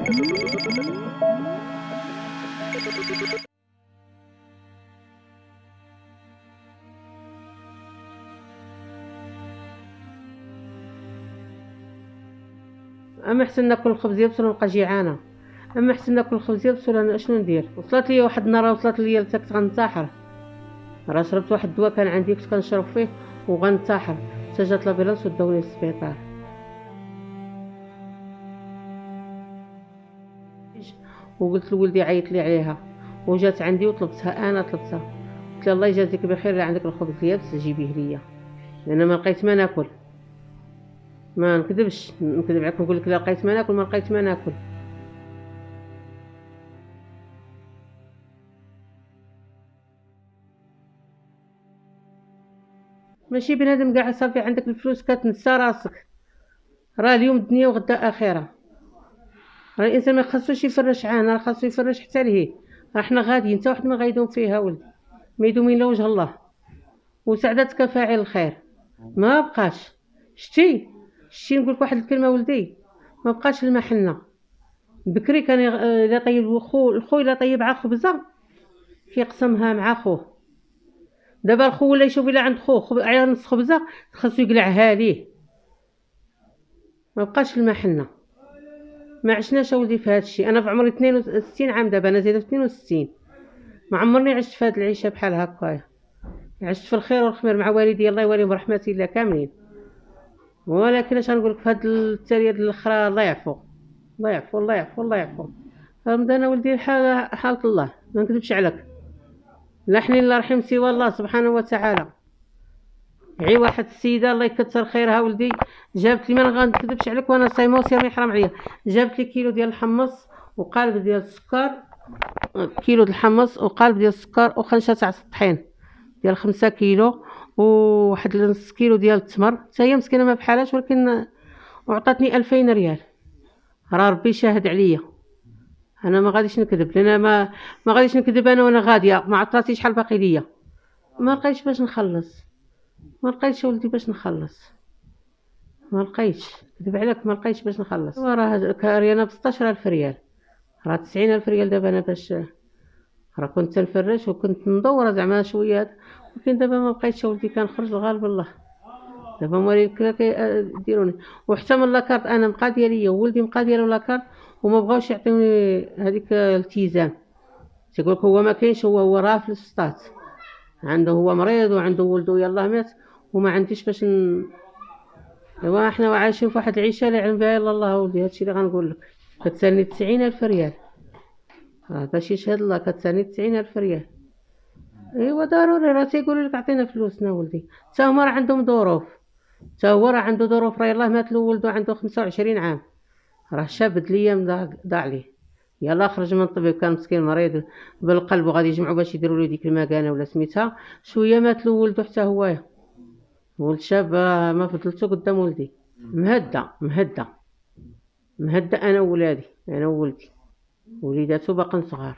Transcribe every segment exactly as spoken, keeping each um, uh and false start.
اما حسن ناكل الخبز يابس ونبقى جيعانه. اما حسن ناكل الخبز يابس ولا اشنو ندير؟ وصلت لي واحد النهار، وصلت لي كنت غنتساحر، راه شربت واحد الدواء كان عندي كنت كنشرب فيه وغنتساحر، حتى جات لابيلانس وداوني للسبيطار. وقلت لولدي عيط لي عليها، وجات عندي وطلبتها، انا طلبتها، قلت لها الله يجازيك بخير، اللي عندك الخبز اليابس جيبيه ليا، لان ما لقيت ما ناكل. ما نكذبش، نكذب عليك نقول لك لا لقيت ما ناكل، ما لقيت ما ناكل. ماشي بنادم كاع صافي عندك الفلوس كتنسى راسك، راه اليوم الدنيا وغدا اخره، راه الانسان ما خاصوش يفرش عانه، راه خاصو يفرش حتى لهيه. راه حنا غاديين حتى واحد ما غيدوم فيها ولدي، ما يدوم الا وجه الله، وسعدتك فاعل الخير. ما بقاش، شتي شتي نقول لك واحد الكلمه ولدي، ما بقاش المحنه. بكري كان يغ- الا طيب الخو الخو الا طيب عا خبزه كيقسمها مع خوه. دابا الخو ولا يشوف الا عند خوه خب... عيا نص خبزه خاصو يقلعها ليه، ما بقاش المحنه. ما عشناش اولدي في هذا الشيء. انا في عمري اثنين وستين عام، دابا انا زايده في اثنين وستين، ما عمرني عشت في هذه العيشه بحال هكايا. عشت في الخير والخمير مع والدي الله يوليهم برحمته الله كاملين، ولكن اش غنقول لك في هذه التاليه الاخرى الله يعفو، الله يعفو، الله يعفو، الله يعفو. فهمت انا ولدي حال حالة الله، ما نكذبش عليك، لا حنين لا رحم سوى الله سبحانه وتعالى. عي واحد السيده الله يكثر خيرها ولدي، جابت لي، ما غنكذبش عليك وانا صايمه وصيامي يحرم عليا، جابت لي كيلو ديال الحمص وقالب ديال السكر، كيلو ديال الحمص وقالب ديال السكر وخنشه تاع الطحين ديال خمسة كيلو، وواحد نص كيلو ديال التمر، حتى هي مسكينه ما بحالاش، ولكن وعطاتني ألفين ريال. راه ربي شاهد عليا، انا ما غاديش نكذب، لان ما ما غاديش نكذب انا وانا غاديه ما عطاتيش شحال باقي ليا. ما لقيتش باش نخلص، ما لقيتش ولدي باش نخلص، ما لقيتش، كذب عليك ما لقيتش باش نخلص. وراه كاريانه ب ستاشر ألف ريال، راه تسعين ألف ريال دابا انا باش، راه كنت تنفرش وكنت مدوره زعما شويه، ولكن دابا ما بقيتش ولدي، كنخرج الغالب الله، دابا موالي الكلا كيديروني. وحتى من لاكارت انا مقاديه ليا وولدي مقاديه له لاكارت، وما بغاوش يعطيوني هذيك الالتزام، تيقول لك هو ما كاينش، هو هو راه في السطات، عنده هو مريض وعنده ولده يلاه مات، وما عنديش باش ن... ايوا حنا عايشين في واحد العيشه لا يعلم بها الا الله ولدي. هادشي اللي غنقول لك، كتسالني تسعين ألف ريال، راه باش يشهد الله كتسالني تسعين ألف ريال. ايوا ضروري، راه تيقولوا لك عطينا فلوسنا ولدي، حتى هما راه عندهم ظروف، حتى هو راه عنده ظروف، راه يلاه مات له ولده عنده خمسة وعشرين عام، راه شاب الايام ضاع ضاع ليه، يلا خرج من الطبيب كان مسكين مريض بالقلب وغادي يجمعوا باش يديروا له ديك المكانه ولا سميتها، شويه مات له ولده حتى هو، ولد شاب راه ما فضلته قدام ولدي، مهدة مهدة مهدة انا وولادي، انا وولدي وليداتو باقين صغار.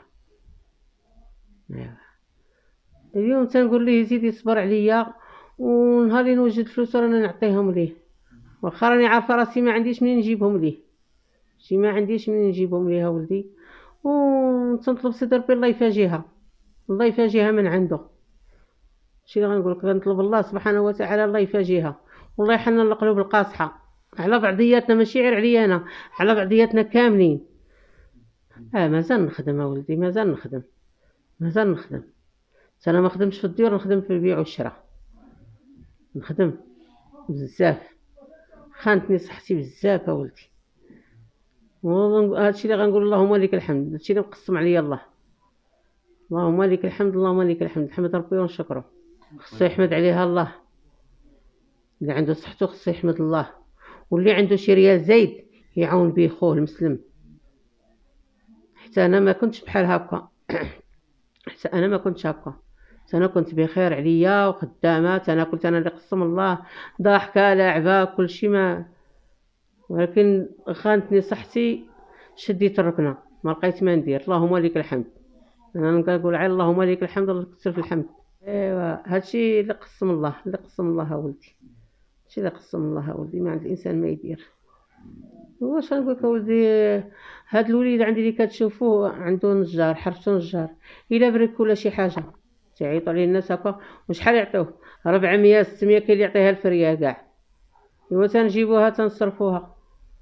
ايوا اليوم تنقول ليه يزيد يصبر عليا، ونهار اللي نوجد فلوس رانا نعطيهم ليه، واخا راني عارفه راسي ما عنديش منين نجيبهم ليه، شي ما عنديش منين نجيبهم ليها ولدي، وتنطلب سيدي ربي الله يفاجئها، الله يفاجئها من عنده. شي اللي غنقول لك، غنطلب الله سبحانه وتعالى الله يفاجئها، والله يحنن القلوب القاصحه على بعضياتنا، ماشي غير عليا انا، على بعضياتنا كاملين. اه مازال نخدم ولدي، مازال نخدم، مازال نخدم، انا ما خدمش في الديور، نخدم في البيع والشراء، نخدم بزاف، خانتني صحتي بزاف اولدي، هادشي اللي غنقول اللهم لك الحمد، هادشي اللي مقسم عليا الله، اللهم لك الحمد، اللهم لك الحمد، نحمد ربي ونشكره، خصو يحمد عليها الله، اللي عنده صحته خصو يحمد الله، واللي عنده شي ريال زايد يعاون به خوه المسلم. حتى انا ما كنتش بحال هكا، حتى انا ما كنتش هكا، انا كنت بخير عليا وخدامه، انا قلت انا اللي قسم الله، ضاحكه لعبه كل شيء، ما ولكن خانتني صحتي، شديت الركنه، ما لقيت ما ندير، اللهم لك الحمد، انا نقول على اللهم لك الحمد، الله يكثر في الحمد. ايوا هادشي اللي قسم الله، اللي قسم الله ولدي، هادشي اللي قسم الله ولدي، ما عند الانسان ما يدير. واش غنقول لك ولدي، هاد الوليد عندي اللي كتشوفوه عنده نجار، حرفتو نجار، الا بريك ولا شي حاجه تعيطوا عليه الناس هكا وشحال يعطيوه؟ ربعمية ستمية كاين اللي يعطيها الفريه كاع. ايوا تنجيبوها تنصرفوها.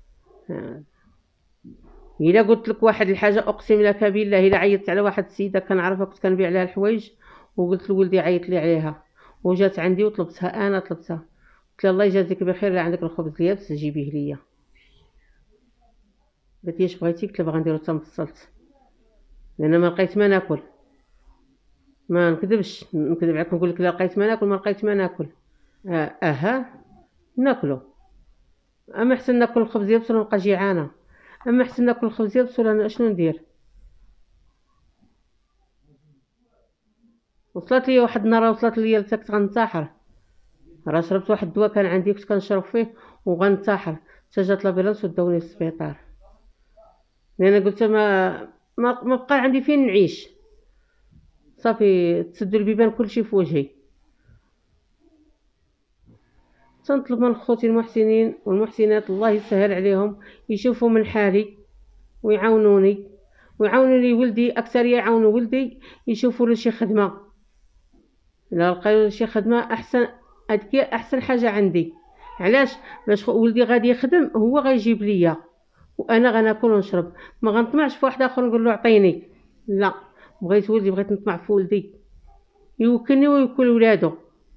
الا قلت لك واحد الحاجه اقسم لك بالله، الا عيطت على واحد السيده كنعرفها كنت كنبيع لها الحوايج وقلت لولدي عيط لي عليها وجات عندي وطلبتها، انا طلبتها قلت لها الله يجازيك بخير، لا عندك الخبز اليابس جيبيه ليا. قالت لي اش بغيتي؟ قلت لها باغا نديرو تنفصلت لان ما لقيت ما ناكل. ما نكذبش، نكذب عليك نقول لك لا لقيت ما ناكل، ما لقيت ما ناكل. اه اها ناكلو، اما احسن ناكل الخبز يابس ولا نبقى جيعانه، اما احسن ناكل الخبز يابس ولا اشنو ندير. وصلت لي واحد النهار، وصلت لي لسكت غنتحر، راه شربت واحد الدواء كان عندي كنت كنشرب فيه وغنتحر، حتى جات لابيلانس وداوني للسبيطار لان قلت ما ما, ما بقى عندي فين نعيش. صافي تسدوا البيبان كلشي في وجهي. تنطلب من خوتي المحسنين والمحسنات الله يسهل عليهم يشوفوا من حالي ويعاونوني ويعاونوا لي ولدي، اكثر يعاونوا ولدي يشوفوا له شي خدمه، الا لقاو شي خدمه احسن، هذيك احسن حاجه عندي. علاش؟ باش ولدي غادي يخدم هو غيجيب ليا وانا غناكل ونشرب، ما غنطمعش في واحد اخر نقول له عطيني، لا بغيت ولدي، بغيت نطمع في ولدي يوكلني ويوكل ولادو.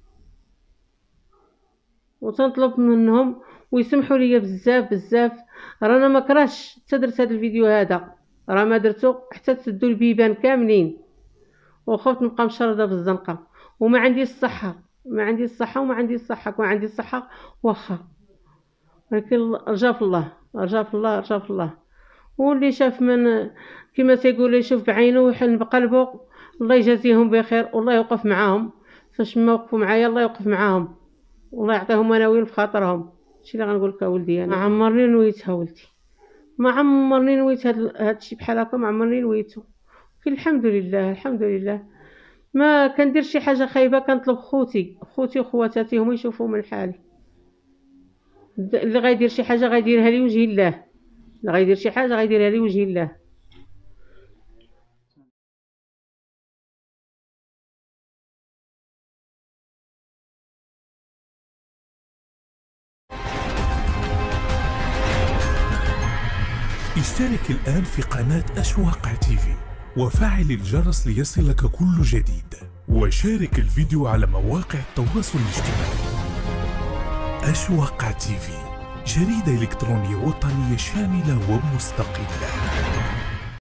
وتنطلب منهم ويسمحوا لي بزاف بزاف، رانا ما كرهش حتى درت هذا الفيديو هذا، راه ما درتو حتى تسدوا البيبان كاملين وخفت نبقى مشرده بالزنقه وما عندي الصحه، ما عندي الصحه وما عندي الصحه كون عندي الصحه واخا، ولكن رجا في الله، رجا في الله، رجا في الله. واللي شاف من كما تيقول يشوف بعينه ويحن بقلبه الله يجازيهم بخير والله يوقف معاهم، فاش ما وقفوا معايا الله يوقف معاهم والله يعطيهم مناويل في خاطرهم. هادشي اللي غنقول لك ولدي، انا ما عمرني نويتها ولدي، ما عمرني نويت هاد هادشي بحال هكا، ما عمرني نويتو. الحمد لله الحمد لله ما كندير شي حاجه خايبه، كنطلب خوتي خوتي وخواتاتي هما يشوفوا من حالي. اللي غيدير شي حاجه غيديرها لوجه الله، اللي غيدير شي حاجه غيديرها لوجه الله. اشترك الآن في قناة أشواق تيفي وفعل الجرس ليصلك كل جديد، وشارك الفيديو على مواقع التواصل الاجتماعي. أشواق تيفي، جريدة إلكترونية وطنية شاملة ومستقلة.